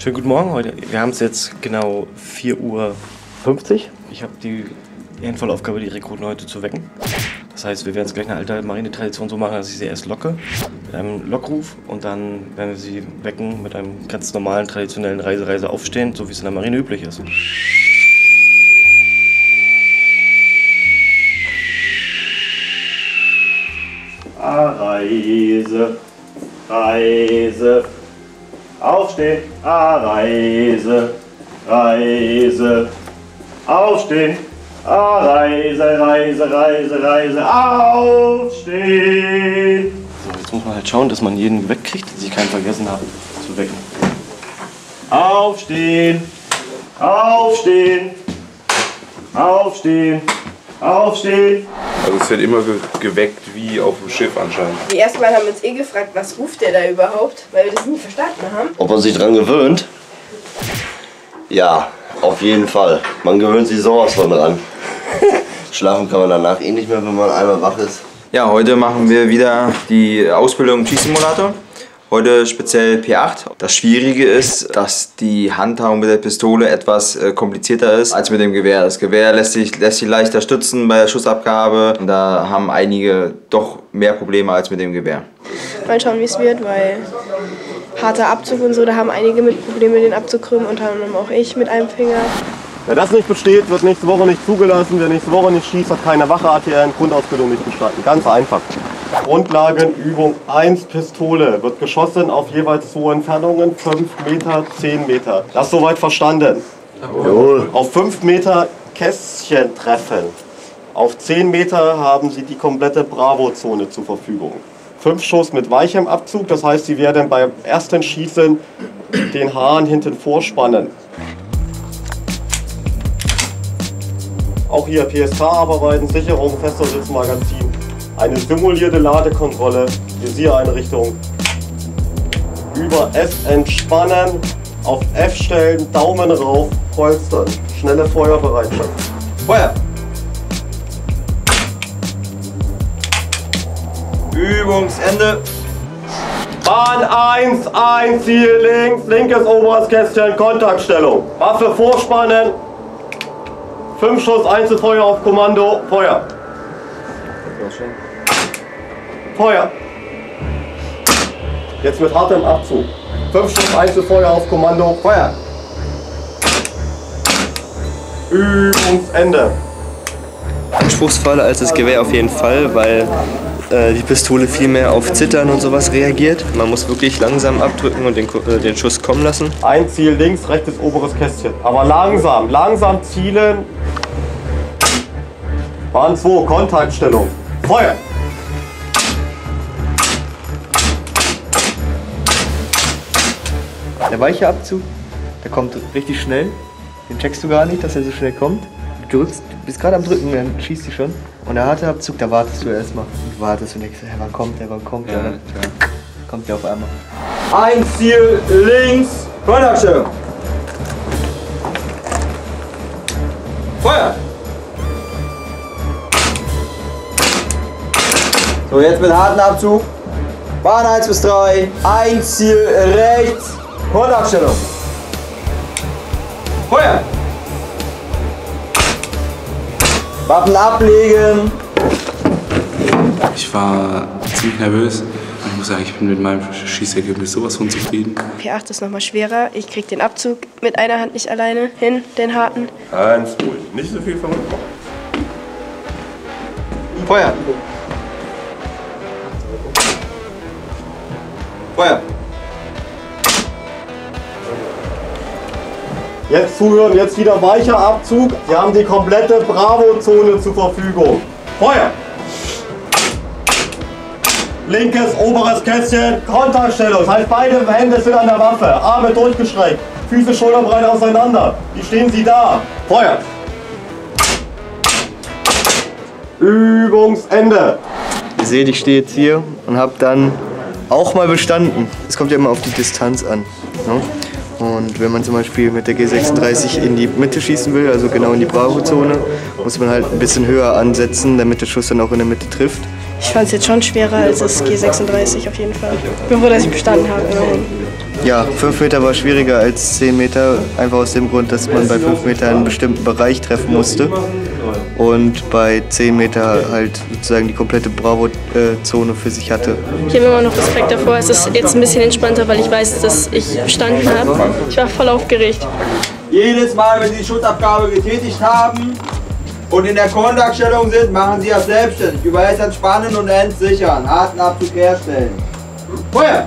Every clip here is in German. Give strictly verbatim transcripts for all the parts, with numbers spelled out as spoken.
Schönen guten Morgen heute. Wir haben es jetzt genau vier Uhr fünfzig. Ich habe die ehrenvolle Aufgabe, die Rekruten heute zu wecken. Das heißt, wir werden es gleich eine alte Marinetradition so machen, dass ich sie erst locke mit einem Lockruf und dann werden wir sie wecken mit einem ganz normalen, traditionellen Reise-Reise aufstehen, so wie es in der Marine üblich ist. Reise, Reise, aufstehen, ah, Reise, Reise, aufstehen, ah, Reise, Reise, Reise, Reise, aufstehen. So, jetzt muss man halt schauen, dass man jeden wegkriegt, dass ich keinen vergessen habe zu wecken. Aufstehen, aufstehen, aufstehen, aufstehen. Also es wird immer ge geweckt wie auf dem Schiff anscheinend. Die ersten Mal haben wir uns eh gefragt, was ruft der da überhaupt, weil wir das nie verstanden haben. Ob man sich dran gewöhnt? Ja, auf jeden Fall. Man gewöhnt sich sowas von dran. Schlafen kann man danach eh nicht mehr, wenn man einmal wach ist. Ja, heute machen wir wieder die Ausbildung im Schießsimulator. Heute speziell P acht. Das Schwierige ist, dass die Handhabung mit der Pistole etwas äh, komplizierter ist als mit dem Gewehr. Das Gewehr lässt sich, lässt sich leichter stützen bei der Schussabgabe. Und da haben einige doch mehr Probleme als mit dem Gewehr. Mal schauen, wie es wird, weil harter Abzug und so, da haben einige mit Probleme, den Abzug krümmen, unter anderem auch ich mit einem Finger. Wer das nicht besteht, wird nächste Woche nicht zugelassen. Wer nächste Woche nicht schießt, hat keine Wache, A T R in Grundausbildung nicht bestanden. Ganz einfach. Grundlagenübung eins Pistole wird geschossen auf jeweils zwei Entfernungen, fünf Meter, zehn Meter. Das soweit verstanden. Jawohl. Auf fünf Meter Kästchen treffen. Auf zehn Meter haben Sie die komplette Bravo-Zone zur Verfügung. Fünf Schuss mit weichem Abzug, das heißt, Sie werden beim ersten Schießen den Hahn hinten vorspannen. Auch hier P S K-Arbeiten, Sicherung, fester Sitzmagazin. Eine simulierte Ladekontrolle, Visiereinrichtung. Über F entspannen, auf F stellen, Daumen rauf, polstern. Schnelle Feuerbereitschaft. Feuer! Übungsende. Bahn eins, ein Ziel links, linkes oberes Kästchen, Kontaktstellung. Waffe vorspannen. Fünf Schuss Einzelfeuer auf Kommando, Feuer. Feuer. Jetzt mit hartem Abzug. Fünf Schuss Einzelfeuer auf Kommando, Feuer. Übungsende. Anspruchsvoller als das Gewehr auf jeden Fall, weil äh, die Pistole viel mehr auf Zittern und sowas reagiert. Man muss wirklich langsam abdrücken und den, äh, den Schuss kommen lassen. Ein Ziel links, rechtes oberes Kästchen. Aber langsam, langsam zielen. Bahn zwei, Kontaktstellung. Feuer! Der weiche Abzug, der kommt richtig schnell. Den checkst du gar nicht, dass er so schnell kommt. Du drückst, bist gerade am Drücken, dann schießt du schon. Und der harte Abzug, da wartest du erstmal. Du wartest und denkst, hey, wann kommt der, wann kommt der? Ja, ja. Kommt der auf einmal. Ein Ziel links, Kontaktstellung. Feuer! So, jetzt mit hartem Abzug. Bahn eins bis drei. Ein Ziel rechts. Kontaktstellung. Feuer! Waffen ablegen. Ich war ziemlich nervös. Ich muss sagen, ich bin mit meinem Schießergebnis sowas von zufrieden. P acht ist nochmal schwerer. Ich krieg den Abzug mit einer Hand nicht alleine hin, den harten. Ganz ruhig, nicht so viel verrückt. Feuer! Feuer! Jetzt zuhören, jetzt wieder weicher Abzug. Sie haben die komplette Bravo-Zone zur Verfügung. Feuer! Linkes oberes Kästchen, Kontaktstellung. Das heißt, beide Hände sind an der Waffe. Arme durchgestreckt, Füße schulterbreit auseinander. Wie stehen Sie da? Feuer! Übungsende. Ihr seht, ich stehe jetzt hier und habe dann auch mal bestanden. Es kommt ja immer auf die Distanz an. Ne? Und wenn man zum Beispiel mit der G sechsunddreißig in die Mitte schießen will, also genau in die Bravo-Zone, muss man halt ein bisschen höher ansetzen, damit der Schuss dann auch in der Mitte trifft. Ich fand es jetzt schon schwerer als das G sechsunddreißig auf jeden Fall. Ich bin froh, dass ich bestanden habe. Immerhin. Ja, fünf Meter war schwieriger als zehn Meter, einfach aus dem Grund, dass man bei fünf Meter einen bestimmten Bereich treffen musste und bei zehn Meter halt sozusagen die komplette Bravo-Zone für sich hatte. Ich habe immer noch Respekt davor. Es ist jetzt ein bisschen entspannter, weil ich weiß, dass ich bestanden habe. Ich war voll aufgeregt. Jedes Mal, wenn Sie die Schutzabgabe getätigt haben und in der Kontaktstellung sind, machen Sie das selbstständig. Überall entspannen und entsichern. Harten Abzug herstellen. Feuer!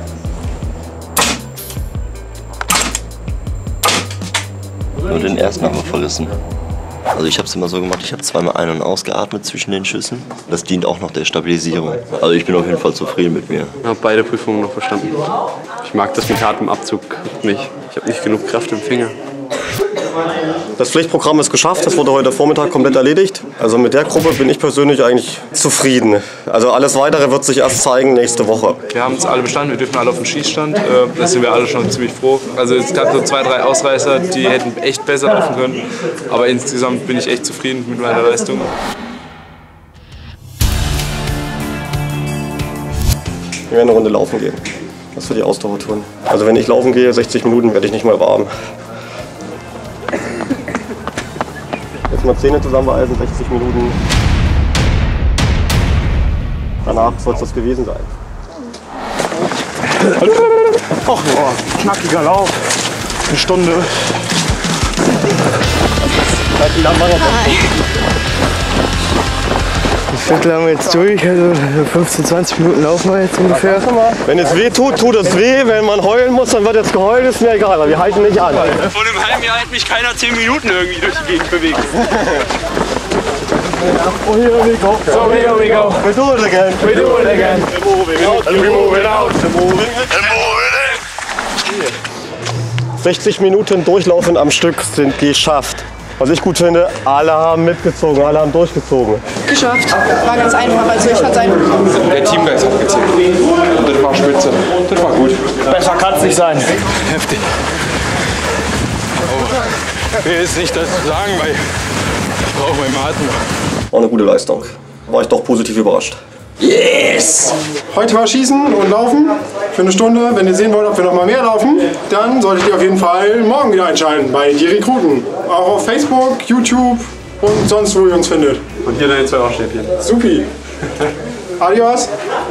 Nur den ersten haben wir verrissen. Also ich habe es immer so gemacht, ich habe zweimal ein- und ausgeatmet zwischen den Schüssen. Das dient auch noch der Stabilisierung. Also ich bin auf jeden Fall zufrieden mit mir. Ich habe beide Prüfungen noch verstanden. Ich mag das mit hartem Abzug nicht. Ich habe nicht genug Kraft im Finger. Das Pflichtprogramm ist geschafft, das wurde heute Vormittag komplett erledigt. Also mit der Gruppe bin ich persönlich eigentlich zufrieden. Also alles Weitere wird sich erst zeigen nächste Woche. Wir haben es alle bestanden, wir dürfen alle auf den Schießstand. Äh, Da sind wir alle schon ziemlich froh. Also es gab so zwei, drei Ausreißer, die hätten echt besser laufen können. Aber insgesamt bin ich echt zufrieden mit meiner Leistung. Wir werden eine Runde laufen gehen. Das für die Ausdauertouren. Also wenn ich laufen gehe, sechzig Minuten, werde ich nicht mal warm. Jetzt mal Zähne zusammenbeißen, sechzig Minuten. Danach soll es das gewesen sein. Och, boah, knackiger Lauf. Eine Stunde. Das Viertel haben wir jetzt durch, also fünfzehn, zwanzig Minuten laufen wir jetzt ungefähr. Wenn es weh tut, tut es weh. Wenn man heulen muss, dann wird jetzt geheult. Ist mir egal, aber wir halten nicht an. Vor einem halben Jahr hat mich keiner zehn Minuten irgendwie durch die Gegend bewegt. Oh, here we go. So, here we go. We do it again. We do it again. We're moving out. And we move it out. We're moving it. And move it in. sechzig Minuten Durchlaufen am Stück sind geschafft. Was ich gut finde, alle haben mitgezogen, alle haben durchgezogen. Geschafft. War ganz einfach, also ich fand's einfach. Der Teamgeist hat gezählt. Das war spitze. Das war gut. Besser kann's nicht sein. Heftig. Ich will jetzt nicht das sagen, weil ich brauche meinen Atem. War eine gute Leistung. War ich doch positiv überrascht. Yes! Heute war Schießen und Laufen für eine Stunde. Wenn ihr sehen wollt, ob wir noch mal mehr laufen, dann solltet ihr auf jeden Fall morgen wieder einschalten bei Die Rekruten. Auch auf Facebook, YouTube und sonst, wo ihr uns findet. Und hier deine zwei Ohrstäbchen. Supi. Adios.